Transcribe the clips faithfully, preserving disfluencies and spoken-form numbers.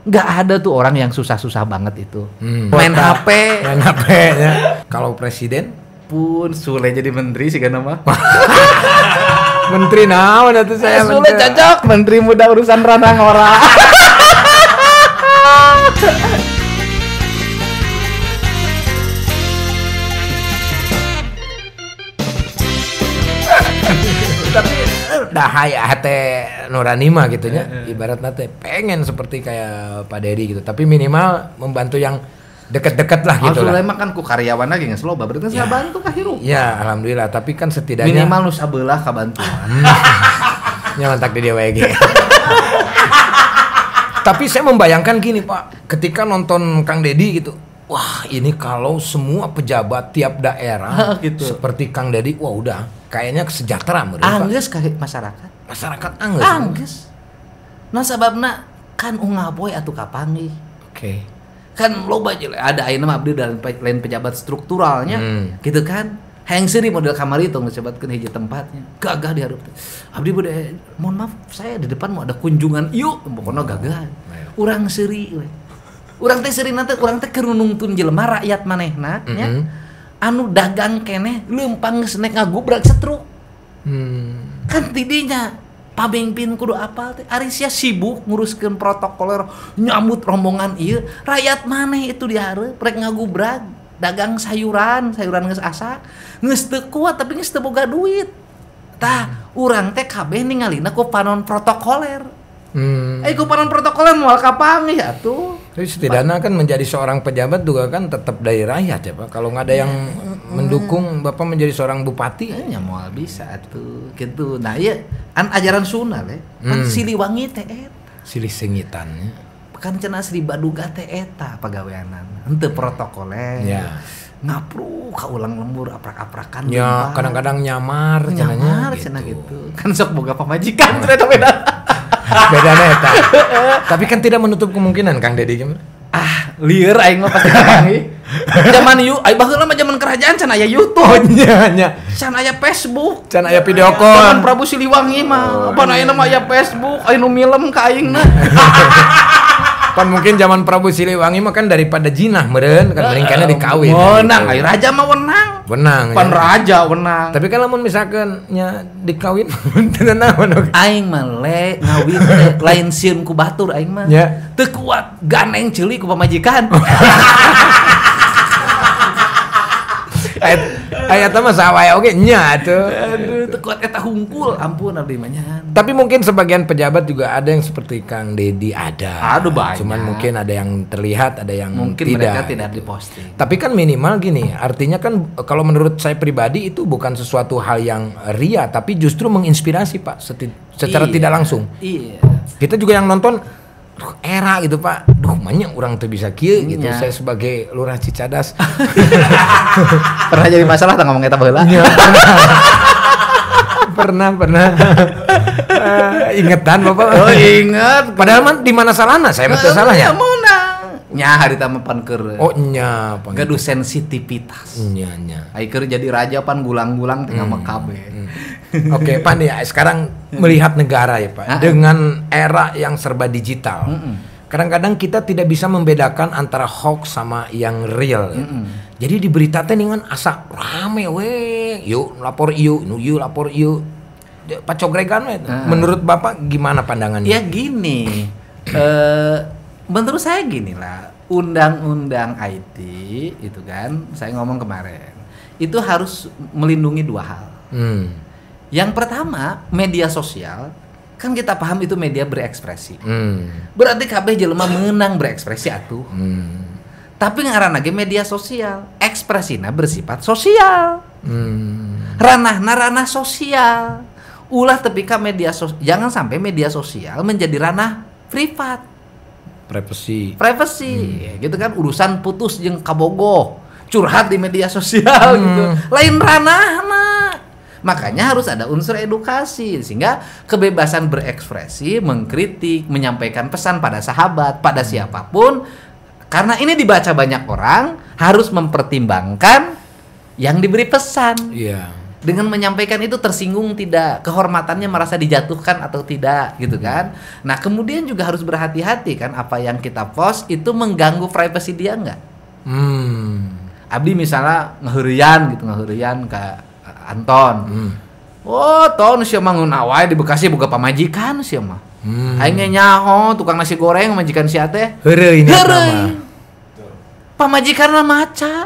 nggak ada tuh orang yang susah-susah banget itu. Hmm. Main H P. Main H P ya. Kalau presiden Pun Sule jadi menteri sih kan mah. menteri naon atuh saya. Sule cocok menteri muda urusan ranang ora. Tapi dah hayah teh nurani mah gitu nya. Ibaratna teh pengen seperti kayak Pak Dedi gitu. Tapi minimal membantu yang deket-deket lah gitu lah. Sulaiman kan ku karyawan lagi geus loba berarti saya bantu ka hirup. Ya, alhamdulillah, tapi kan setidaknya minimal nu sabelah ka bantu. Nya mantak di dia W G. Tapi saya membayangkan gini, Pak, ketika nonton Kang Dedi gitu. Wah, ini kalau semua pejabat tiap daerah gitu. Seperti Kang Dedi, wah udah kayaknya sejahtera menurut Pak. Anggeus ka masyarakat. Masyarakat anggeus. Anggeus. Nah sababna kan ungah boy atuh kapanggih. Oke. Okay. Kan loba aja ada ayeuna mah abdi dalam lain pejabat strukturalnya hmm. gitu kan hayang seuri model kamari itu ngesebatkeun hiji tempatnya gagah dihareup abdi bade mohon maaf saya di depan mau ada kunjungan ieu pokona gagah urang seuri we urang teh seuri nanti urang teh keur nungtun jelema rakyat manehna nya mm -hmm. anu dagang keneh leumpang geus nek ngagubrak setruk hmm. kan tidinya pamimpin kudu apal teh ari sia sibuk nguruskeun protokoler nyambut rombongan ieu rakyat maneh itu dihareup rek ngagubrak dagang sayuran sayuran geus asa geus teu kuat tapi geus teu boga duit tah urang teh kabeh ningalina ku panon protokoler hmm. eh ku panon protokoler moal kapanggih atuh. Tapi setidaknya kan menjadi seorang pejabat juga kan tetap dari rakyat ya Pak. Kalau nggak ada yang hmm. mendukung Bapak menjadi seorang bupati, ya moal bisa tuh gitu. Nah iya, an ajaran Sunda le, kan hmm. Siliwangi teh eta. Silih sengitannya. Kan cenah Sri Baduga teh eta pagaweanan. Henteu protokoler. Ya. Ngapru ka ulang lembur aprak-aprakan. Ya, kadang-kadang nyamar cenanya gitu. gitu. Kan sok boga pamajikan ternyata beda. Bedana eta. Tapi kan tidak menutup kemungkinan Kang Dedi gimana? Ah, lieur aing mah pasti kapanggih. Zaman yu, ai baheula mah zaman kerajaan can aya YouTube. Oh nya nya. Can aya Facebook, can aya video call. Zaman Prabu Siliwangi mah, oh, pan ayeuna mah aya Facebook, aya nu milem ka aingna. Pan mungkin zaman Prabu Siliwangi mah kan daripada jinah meureun kan mending kana dikawin. Wenang, ai raja mah wenang. Wenang. Pan ya. Raja wenang. Tapi kan lamun misalkan nya dikawin teu naon. Aing mah le ngawin teh lain sieun ku batur aing mah. Ya. Teu kuat ganeng ceuli ku pamajikan. Aya teh mah sawae oge nya atuh. Aduh, teu kuat eta hungkul, ampun abdi mah nya. Tapi mungkin sebagian pejabat juga ada yang seperti Kang Dedi ada. Aduh banyak. Cuman mungkin ada yang terlihat, ada yang mungkin tidak. mereka tidak diposting. Tapi kan minimal gini, artinya kan kalau menurut saya pribadi itu bukan sesuatu hal yang ria, tapi justru menginspirasi Pak, secara iya. tidak langsung. Iya. Kita juga yang nonton era gitu Pak, duh banyak orang tuh bisa kieu gitu. Ya. Saya sebagai lurah Cicadas pernah jadi masalah tak ngomong eta baheula? Ya, pernah pernah uh, ingetan Bapak. Oh inget. Padahal mah di mana salahna saya mah teu salah ya. Menang. Nya harita mah pan keur. Oh nya pan. Gaduh sensitivitas. Nya nya. Ai keur jadi raja pan gulang-gulang tengah hmm. makabe. Hmm. Oke, Pak nih sekarang melihat negara ya Pak, dengan era yang serba digital. Kadang-kadang kita tidak bisa membedakan antara hoax sama yang real. Jadi di berita teh ningan asa rame we, yuk lapor ieu, nu ieu lapor ieu. Pacogregan we. Menurut Bapak gimana pandangannya? Ya gini. eh menurut saya gini lah, undang-undang I T itu kan, saya ngomong kemarin, itu harus melindungi dua hal. Hmm. Yang pertama, media sosial, kan kita paham itu media berekspresi. Hmm. Berarti kabeh jelema meunang berekspresi atuh. Hmm. Tapi ngaranna ge media sosial, ekspresina bersifat sosial. Hmm. Ranahna ranah sosial. Ulah tepi ka media sosial, jangan sampai media sosial menjadi ranah privat. Privasi. Privasi, hmm. gitu kan urusan putus jeung kabogoh, curhat di media sosial hmm. gitu. Lain ranahna. Makanya harus ada unsur edukasi sehingga kebebasan berekspresi, mengkritik, menyampaikan pesan pada sahabat, pada siapapun. Karena ini dibaca banyak orang, harus mempertimbangkan yang diberi pesan. Iya. dengan menyampaikan itu tersinggung tidak, kehormatannya merasa dijatuhkan atau tidak gitu kan. Nah kemudian juga harus berhati-hati kan, apa yang kita post itu mengganggu privasi dia nggak. Hmm. Abdi misalnya ngehurian gitu, ngehurian ke Anton. Hmm. Oh, Ton sia mah ngunawai di Bekasi boga pamajikan sia mah. Hmm. Aing nyaho tukang nasi goreng majikan sia teh. Heureuy nama. Pamajikanna maca.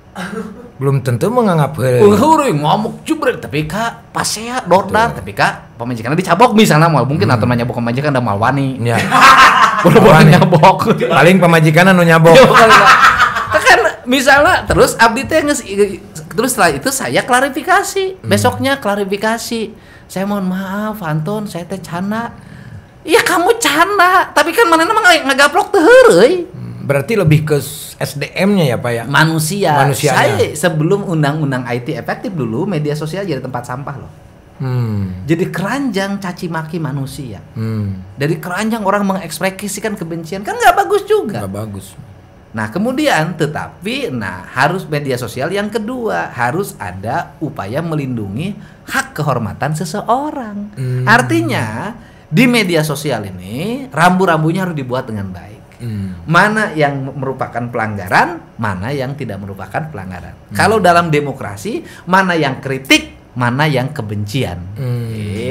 Belum tentu menganggap heureuy. Heureuy ngomong jubrek tapi ka pasea dordar tapi ka pamajikanna dicabok misalnya mal mungkin hmm. atau nyabok pamajikan da mal wani. Nya. Boro-boro nyabok. Paling pamajikanna nu nyabok. Kan misalnya terus abdi teh terus setelah itu saya klarifikasi. Hmm. Besoknya klarifikasi. Saya mohon maaf Anton, saya teh canda. Iya kamu canda, tapi kan manehna mah ngagaplok teu heureuy. Berarti lebih ke S D M-nya ya Pak ya? Manusia. Manusianya. Saya sebelum undang-undang I T efektif dulu, media sosial jadi tempat sampah loh. Hmm. Jadi keranjang caci maki manusia. Hmm. Dari keranjang orang mengekspresikan kebencian kan nggak bagus juga. Nggak bagus. Nah kemudian tetapi, nah harus media sosial yang kedua harus ada upaya melindungi hak kehormatan seseorang. Hmm. Artinya di media sosial ini rambu-rambunya harus dibuat dengan baik. Hmm. Mana yang merupakan pelanggaran, mana yang tidak merupakan pelanggaran. Hmm. Kalau dalam demokrasi, mana yang kritik, mana yang kebencian. Hmm.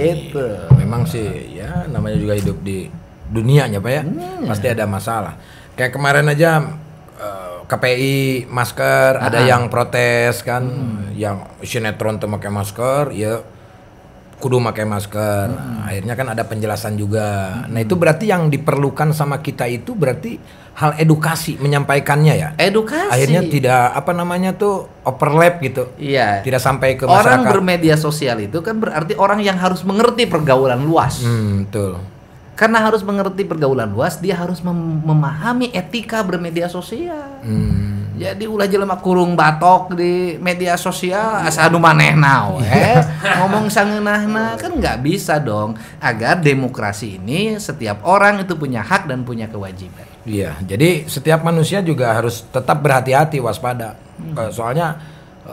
Gitu. Memang sih, ya namanya juga hidup di dunianya Pak ya, hmm. pasti ada masalah. Kayak kemarin aja uh, K P I masker, ah. ada yang protes kan, hmm. yang sinetron tuh pakai masker, ya kudu pakai masker. Hmm. Akhirnya kan ada penjelasan juga. Hmm. Nah itu berarti yang diperlukan sama kita itu berarti hal edukasi menyampaikannya ya. Edukasi. Akhirnya tidak apa namanya tuh overlap gitu. Iya. Tidak sampai ke masyarakat. Orang bermedia sosial itu kan berarti orang yang harus mengerti pergaulan luas. Hmm, betul. Karena harus mengerti pergaulan luas, dia harus mem- memahami etika bermedia sosial. Hmm. Jadi ulah jelema kurung batok di media sosial asa anu manehna we. Ngomong sangeunahna kan nggak bisa dong. Agar demokrasi ini setiap orang itu punya hak dan punya kewajiban. Iya, jadi setiap manusia juga harus tetap berhati-hati, waspada. Hmm. Soalnya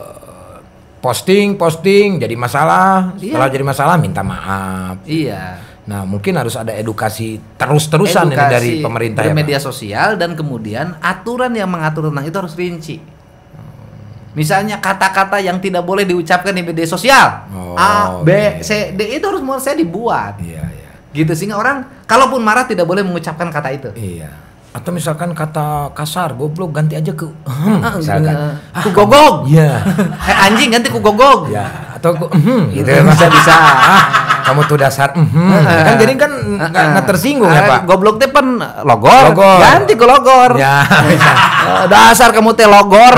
uh, posting posting jadi masalah, iya. Setelah jadi masalah minta maaf. Iya. Nah mungkin harus ada edukasi terus-terusan edukasi ini dari pemerintah ya, media Pak? Sosial dan kemudian aturan yang mengatur tentang itu harus rinci. Misalnya kata-kata yang tidak boleh diucapkan di media sosial, oh, A, B, iya. C, D itu harus menurut saya dibuat. Iya, iya. Gitu sehingga orang kalaupun marah tidak boleh mengucapkan kata itu. Iya. Atau misalkan kata kasar, goblok ganti aja ke hmm, misalkan ah, ku gogog. Iya. Eh anjing ganti ku gogog. Iya. Atau ku hmm, gitu bisa bisa. Ah, kamu tuh dasar hmm. Kan jadi kan enggak tersinggung ya, Pak. Goblok teh pan logor. logor. Ganti ku logor. Ya, bisa. Dasar kamu teh logor.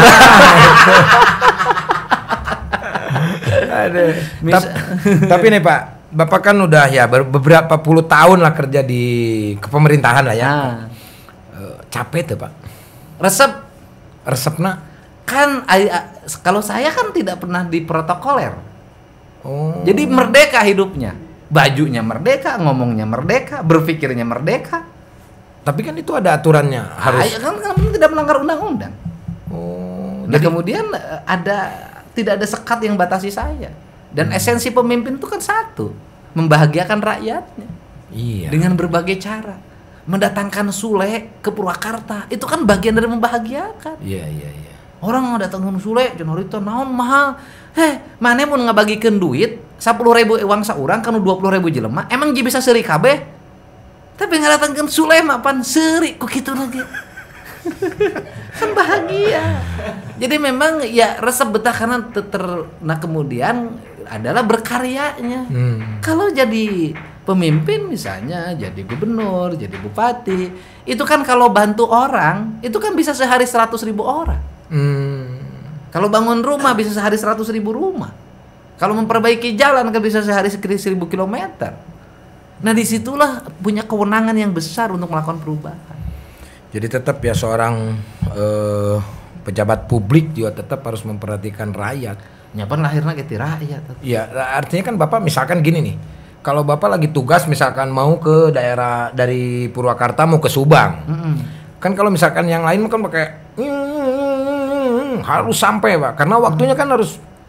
Aduh. Tapi, tapi nih Pak, Bapak kan udah ya beberapa puluh tahun lah kerja di kepemerintahan lah ya. Nah. Capek tuh Pak. Resep, resepnya kan kalau saya kan tidak pernah diprotokoler. Oh. Jadi merdeka hidupnya, bajunya merdeka, ngomongnya merdeka, berpikirnya merdeka. Tapi kan itu ada aturannya harus. Ah, kan, kan tidak melanggar undang-undang. Oh. Dan jadi kemudian ada tidak ada sekat yang batasi saya. Dan hmm. esensi pemimpin itu kan satu, membahagiakan rakyatnya. Iya. Dengan berbagai cara. Mendatangkan Sule ke Purwakarta itu kan bagian dari membahagiakan. Iya iya iya. Orang datangkan Sule cenah itu naon mahal. Heh, maneh mun ngabagikeun duit sepuluh ribu uang saurang kanu dua puluh ribu jelema emang ji bisa seuri kabeh. Tapi ngadatangkeun Sule mah pan seuri ku kitu lagi. Kan bahagia. Jadi memang ya resep betah karena ter nah kemudian adalah berkaryanya. Hmm. Kalau jadi pemimpin misalnya jadi gubernur, jadi bupati, itu kan kalau bantu orang, itu kan bisa sehari seratus ribu orang. Hmm. Kalau bangun rumah bisa sehari seratus ribu rumah. Kalau memperbaiki jalan kan bisa sehari seribu kilometer. Nah disitulah punya kewenangan yang besar untuk melakukan perubahan. Jadi tetap ya seorang eh, pejabat publik juga tetap harus memperhatikan rakyat. Nyapan lahirnya gitu rakyat. Iya, artinya kan Bapak misalkan gini nih. Kalau Bapak lagi tugas misalkan mau ke daerah dari Purwakarta mau ke Subang, mm-hmm. kan kalau misalkan yang lain kan pakai mm, harus sampai Pak, karena waktunya kan harus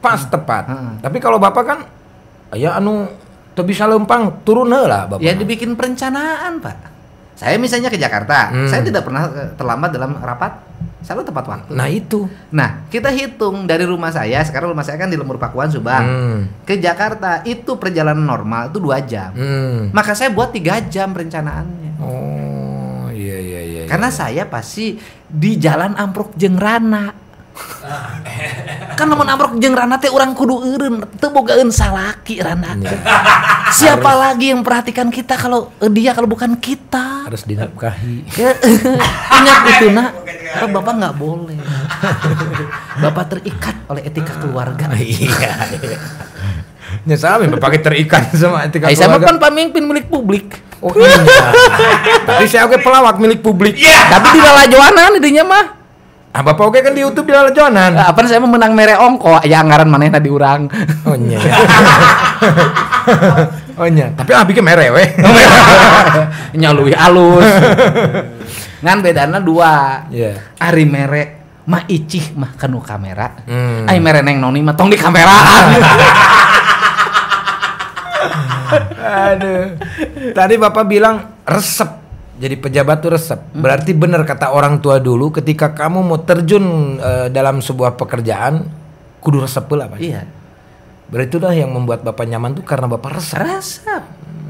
pas tepat. Hmm. Tapi kalau bapak kan, ya anu tuh bisa lempang turun lah bapak. Ya dibikin perencanaan pak. Saya misalnya ke Jakarta, hmm. saya tidak pernah terlambat dalam rapat, selalu tepat waktu. Nah itu. Nah kita hitung dari rumah saya, sekarang rumah saya kan di Lembur Pakuan Subang, hmm. ke Jakarta itu perjalanan normal itu dua jam. Hmm. Maka saya buat tiga jam perencanaannya. Oh iya iya iya. Karena iya. saya pasti di Jalan Amprok jeung Rana. Kan lamun amprok jeung Rana teh urang kudu eureun teu bogaeun salaki Rana. Siapa harus, lagi yang perhatikan kita kalau dia kalau bukan kita? Harus dinafkahi. Ingat itu nak, kalau bapak nggak boleh. Bapak terikat oleh etika keluarga. Iya. Ya sama bapak terikat sama etika Ay, keluarga. Saya kan pemimpin milik publik. Oh iya. Tapi saya oke pelawak milik publik. Yeah. Tapi di lalajoanan didinya mah. Ah bapak oke kan di YouTube di lalajoanan. Nah, apa saya mau menang mere ongko ya anggaran manehna di urang. Oh nya. Oh nya. Tapi abi ke mere we. Nya leuwih alus. Ngan bedana dua. Iya. Yeah. Ari mere mah icih mah kanu kamera. Hmm. Ai mere neng noni mah tong di kamera. Aduh. Tadi bapak bilang resep. Jadi pejabat tuh resep. Hmm. Berarti benar kata orang tua dulu ketika kamu mau terjun uh, dalam sebuah pekerjaan kudu resep pula Pak. Iya. Berarti itulah yang membuat bapak nyaman tuh karena bapak resep. Resep.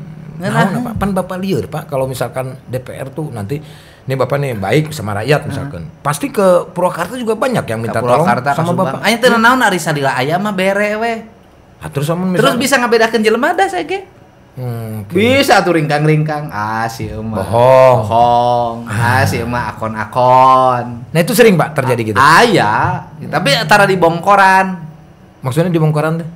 Nah, nah, pan bapak liur Pak kalau misalkan D P R tuh nanti ini bapak nih baik sama rakyat misalkan. Uh-huh. Pasti ke Purwakarta juga banyak yang minta tolong sama bapak. Aya teu naon ari salila aya mah bere we. Ah, terus misalkan, terus bisa ngabedakeun jelema da saya ge. Hmm, okay. Bisa tuh ringkang-ringkang. Ah, si emak. Bohong. Bohong. Ah, si emak akon-akon. Nah, itu sering Pak terjadi gitu. Ah, ya. Hmm. Tapi tara di bongkoran. Maksudnya di bongkoran tuh?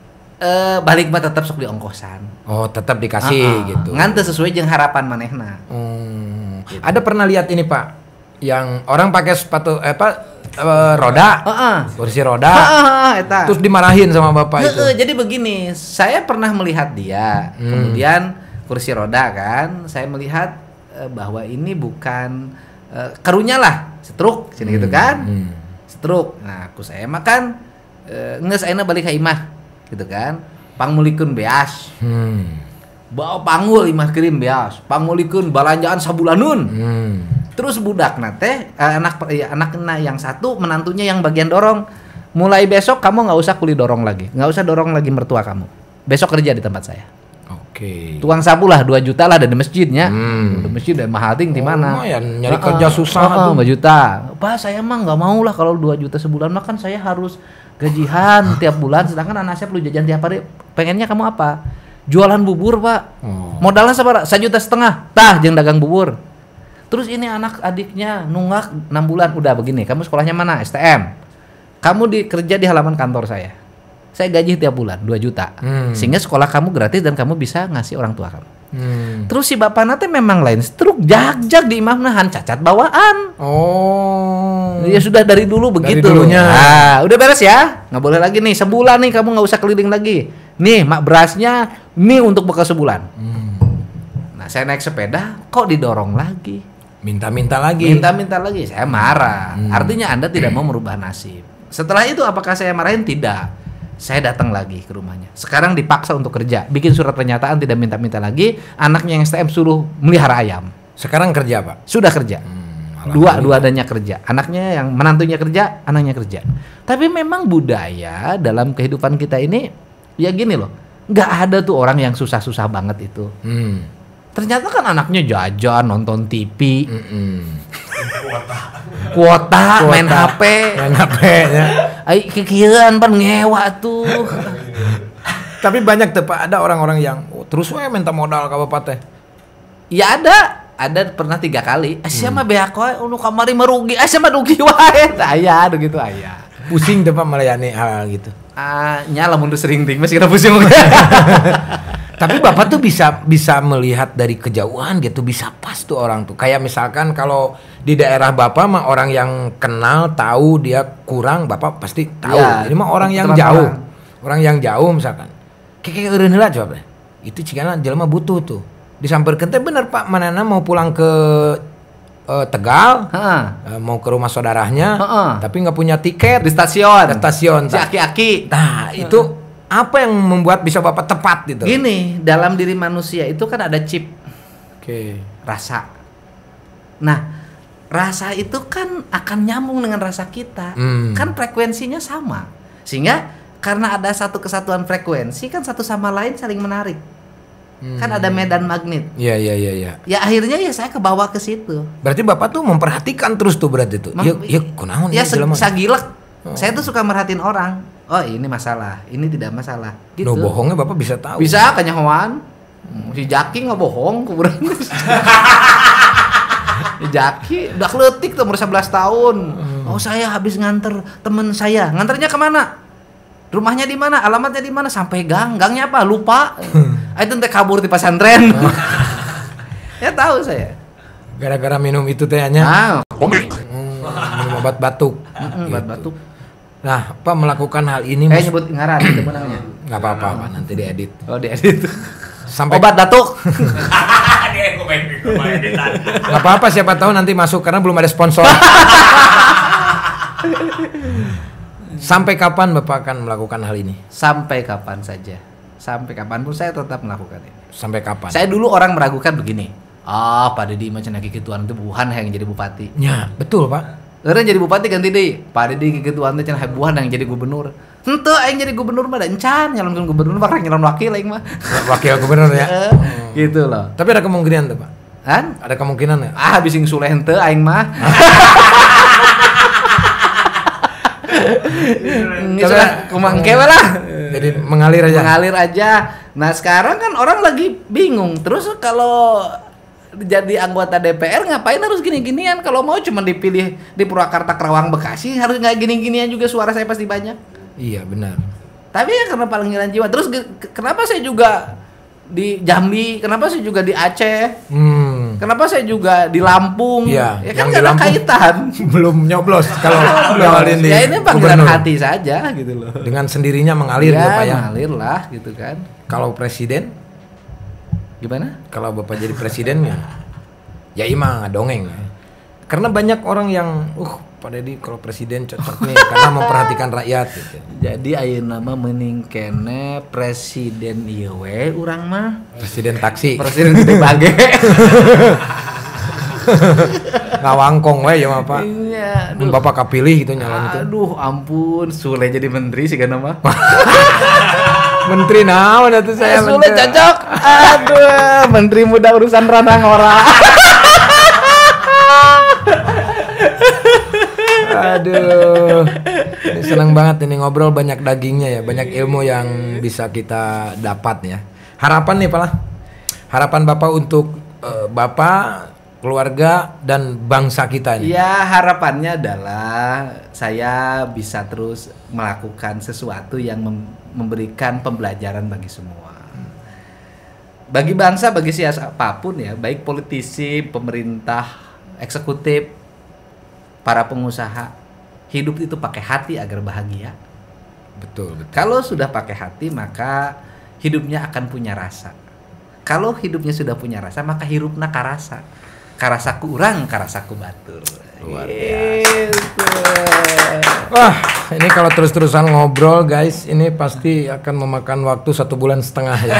Eh, balik mah tetap sok diongkosan. Oh, tetap dikasih uh-uh. gitu. Ngan teu sesuai jeung harapan manehna. Hmm. Gitu. Ada pernah lihat ini, Pak, yang orang pakai sepatu eh apa Uh, roda, uh-uh. kursi roda, uh-uh, eta. Terus dimarahin sama bapak uh-uh, itu. Jadi begini, saya pernah melihat dia, hmm. kemudian kursi roda kan, saya melihat uh, bahwa ini bukan uh, karunya lah, stroke, sini hmm. gitu kan, hmm. stroke. Nah, aku saya makan, uh, nges ayeuna balik ka imah, gitu kan, pangmulikeun beas, hmm. bawa panggul imah kirim beas, pangmulikeun balanjaan sabulaneun. Hmm. Terus budak nate anak ya, anaknya yang satu menantunya yang bagian dorong. Mulai besok kamu nggak usah kuli dorong lagi, nggak usah dorong lagi mertua kamu. Besok kerja di tempat saya. Oke. Okay. Tuang sapu lah dua juta lah dari masjidnya. Hmm. Di masjid dan mahal ting di mana? Oh, ya, nyari uh, kerja susah uh, uh, dua juta. Pak saya mah nggak mau lah kalau dua juta sebulan mah kan saya harus gajian tiap bulan. Sedangkan anak saya perlu jajan tiap hari. Pengennya kamu apa? Jualan bubur pak. Oh. Modalnya seberapa? Sejuta setengah. Tah jeung dagang bubur. Terus ini anak adiknya nunggak enam bulan udah begini. Kamu sekolahnya mana? S T M. Kamu di, kerja di halaman kantor saya. Saya gaji tiap bulan dua juta. Hmm. Sehingga sekolah kamu gratis dan kamu bisa ngasih orang tua kamu. Hmm. Terus si bapak nate memang lain struk jag-jag di imam nahan cacat bawaan. Oh. Ya sudah dari dulu begitu. Dari dulunya. Nah, udah beres ya. Nggak boleh lagi nih sebulan nih kamu nggak usah keliling lagi. Nih mak berasnya mie untuk bekal sebulan. Hmm. Nah saya naik sepeda kok didorong lagi. Minta-minta lagi. Minta-minta lagi. Saya marah. Hmm. Artinya Anda tidak mau merubah nasib. Setelah itu apakah saya marahin? Tidak. Saya datang lagi ke rumahnya. Sekarang dipaksa untuk kerja. Bikin surat pernyataan tidak minta-minta lagi. Anaknya yang S T M suruh melihara ayam. Sekarang kerja Pak? Sudah kerja. Hmm, dua, dua-duanya kerja. Anaknya yang menantunya kerja, anaknya kerja. Tapi memang budaya dalam kehidupan kita ini, ya gini loh. Nggak ada tuh orang yang susah-susah banget itu. Hmm. Ternyata kan anaknya jajan, nonton T V, kuota. kuota, main H P, main H P ya. Ay, kekieuan pan ngewa tuh. Tapi banyak tuh Pak, ada orang-orang yang oh, terus we minta modal ka bapak teh. Ya ada, ada pernah tiga kali. Asia mah beak wae, unu kamari merugi, asia mah rugi wae. Aya gitu aya. Pusing tuh Pak melayani hal gitu. Ah, nyala mundur sering ting, masih kita pusing. Tapi bapak tuh bisa bisa melihat dari kejauhan gitu, bisa pas tuh orang tuh. Kayak misalkan kalau di daerah bapak mah orang yang kenal tahu dia kurang, bapak pasti tahu. Ya, ini mah orang yang jauh, orang. orang yang jauh misalkan. Kayak eureun heula coba. Itu cigana jelema butuh tuh. Disamperkeun teh bener Pak, manana mau pulang ke uh, Tegal, Heeh. uh, mau ke rumah saudaranya, Heeh. tapi nggak punya tiket Di stasiun. di stasiun. Si aki-aki. Nah, itu apa yang membuat bisa Bapak tepat gitu? Gini, dalam diri manusia itu kan ada chip Oke. rasa. Nah, rasa itu kan akan nyambung dengan rasa kita. Hmm. Kan frekuensinya sama. Sehingga karena ada satu kesatuan frekuensi kan satu sama lain saling menarik. Hmm. Kan ada medan magnet. Iya, iya, iya, iya. Ya akhirnya ya saya kebawa ke situ. Berarti Bapak tuh memperhatikan terus tuh berarti tuh. Mem- Yuk, yuk, kunaon Ya ieu jelema? sagilek. Oh. Saya tuh suka merhatiin orang. Oh, ini masalah, ini tidak masalah. Gitu. No bohongnya Bapak bisa tahu. Bisa kanyahoan. Si Jaki nggak bohong kuburan. Si Jaki udah kletik tuh umur sebelas tahun. Oh, saya habis nganter temen saya. Nganternya kemana? Rumahnya di mana? Alamatnya di mana? Sampai gang. Gangnya apa? Lupa. Ayo teh kabur di pesantren. Ya tahu saya. Gara-gara minum itu tehnya. Ah, Hmm, minum obat batuk. mm, obat batuk. Nah, Pak melakukan hal ini Eh mas- nyebut ngaran itu namanya. nggak apa-apa, Pak, nanti diedit. Oh, diedit. Sampai Obat batuk. nggak apa-apa, siapa tahu nanti masuk karena belum ada sponsor. Sampai kapan Bapak akan melakukan hal ini? Sampai kapan saja. Sampai kapanpun saya tetap melakukan ini. Sampai kapan? Saya dulu orang meragukan begini. Ah, Pak Dedi macam lagi kituan itu Buhan yang jadi bupati. Ya, betul Pak. Orang jadi bupati ganti deh. Pak Dedi kituan itu cenah Buhan yang jadi gubernur. Henteu aing jadi gubernur mah da encan nyalonkeun gubernur bakal nyalon wakil aing mah. Wakil gubernur ya. Eh, gitu loh. Tapi ada kemungkinan tuh Pak. Kan? Ada kemungkinan ya. Ah, bising suleh henteu aing mah. Ini sudah kumangke lah. Jadi mengalir aja. Mengalir aja. Nah sekarang kan orang lagi bingung. Terus kalau jadi anggota D P R ngapain harus gini-ginian? Kalau mau cuma dipilih di Purwakarta, Kerawang, Bekasi harus nggak gini-ginian juga, suara saya pasti banyak. Iya benar. Tapi ya karena panggilan jiwa. Terus ge- kenapa saya juga di Jambi? Kenapa saya juga di Aceh? Hmm. Kenapa saya juga di Lampung? Iya, Ya yang kan di nggak ada Lampung kaitan. Belum nyoblos kalau nyawalin di Ya ini panggilan gubernur. hati saja gitu loh. Dengan sendirinya mengalir ya, ya Pak ya. mengalir lah gitu kan. Kalau presiden, Gimana? kalau Bapak jadi presidennya, ya imang dongeng ya. Karena banyak orang yang, uh Pak Dedi kalau presiden cocok nih karena memperhatikan rakyat gitu. Jadi ayeuna mah meuning kene presiden ieu we urang mah. Presiden taksi. Presiden gede bage. Ngawangkong we ya mah Pak. Iya, Mun Bapak kapilih gitu nyalon itu. Aduh, ampun, Sule jadi menteri sih kana mah. Menteri naon atuh saya Sule menteri. cocok. Aduh, menteri muda urusan ranah ora. Aduh, ini senang banget ini ngobrol, banyak dagingnya ya, banyak ilmu yang bisa kita dapat ya. Harapan nih Pak lah, harapan Bapak untuk eh, Bapak, keluarga dan bangsa kita ini. Ya, harapannya adalah saya bisa terus melakukan sesuatu yang mem- memberikan pembelajaran bagi semua. Bagi bangsa, bagi siapapun ya, baik politisi, pemerintah, eksekutif, para pengusaha, hidup itu pakai hati agar bahagia. Betul, betul. Kalau sudah pakai hati, maka hidupnya akan punya rasa. Kalau hidupnya sudah punya rasa, maka hirupna karasa. Karasaku urang, karasaku batur. Luar Gitu. Wah, ini kalau terus-terusan ngobrol guys, ini pasti akan memakan waktu satu bulan setengah ya.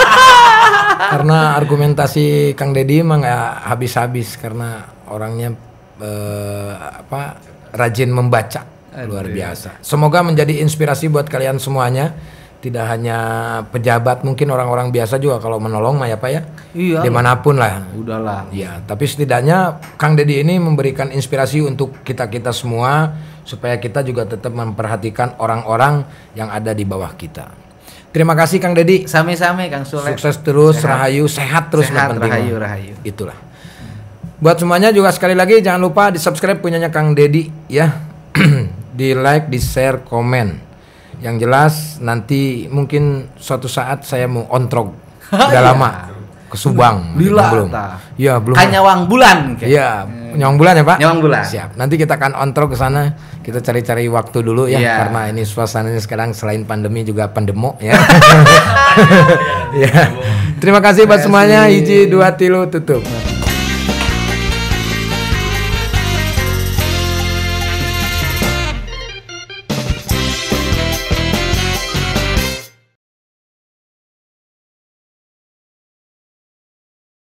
Karena argumentasi Kang Dedi mah nggak habis-habis karena orangnya eh, apa rajin membaca, luar biasa. Semoga menjadi inspirasi buat kalian semuanya. Tidak hanya pejabat, mungkin orang-orang biasa juga kalau menolong mah ya Pak ya. Iya. Dimanapun lah. Udahlah. Ya, tapi setidaknya Kang Dedi ini memberikan inspirasi untuk kita-kita semua supaya kita juga tetap memperhatikan orang-orang yang ada di bawah kita. Terima kasih Kang Dedi. Same-same Kang Sule. Sukses terus, Sehat. rahayu, sehat terus Sehat, yang penting. rahayu, mah. rahayu. Itulah. Buat semuanya juga sekali lagi jangan lupa di-subscribe punyanya Kang Dedi ya. Di-like, di-share, komen. Yang jelas nanti mungkin suatu saat saya mau ontrog. Udah lama ke Subang. Lila belum. ta. Ya, belum. Kan nyawang bulan. kayak. Iya, nyawang bulan ya Pak? Nyawang bulan. Siap. Nanti kita akan ontrog ke sana. Kita cari-cari waktu dulu ya, Iya. karena ini suasananya sekarang selain pandemi juga pandemo ya. Ya. Terima kasih buat semuanya. Hiji, dua, tilu, tutup.